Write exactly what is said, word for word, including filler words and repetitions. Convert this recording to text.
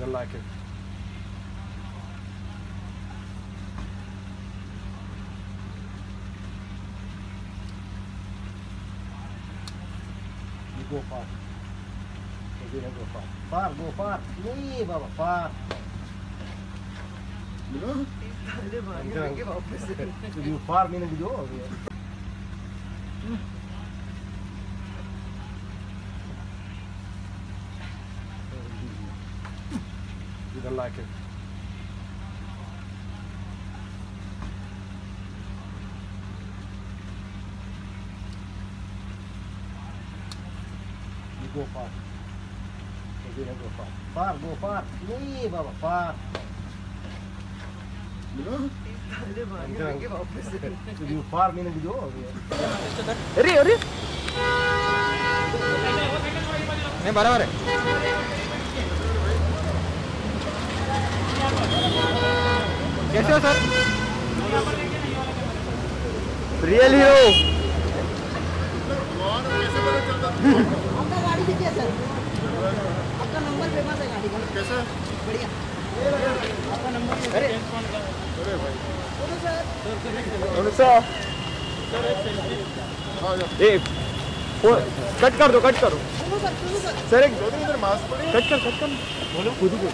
don't like it. You go far. You go far. Far, go far. Nee, Baba, far. You know? You far meaning you go. You don't like it. You go far. You go far. Far, go far. Nee, Baba, far. You know? You far meaning you go. अरे अरे नहीं बराबर है। कैसे हो sir? Real hero. आपका गाड़ी कितनी सर? आपका नंबर फेमस है गाड़ी का। कैसा? बढ़िया। आपका नंबर। अरे अरे भाई सर सर एक कट कर दो कट करो सुनो सर सुनो सर सर एक इधर मास्क पड़ी कट कर कट कर बोलो खुद ही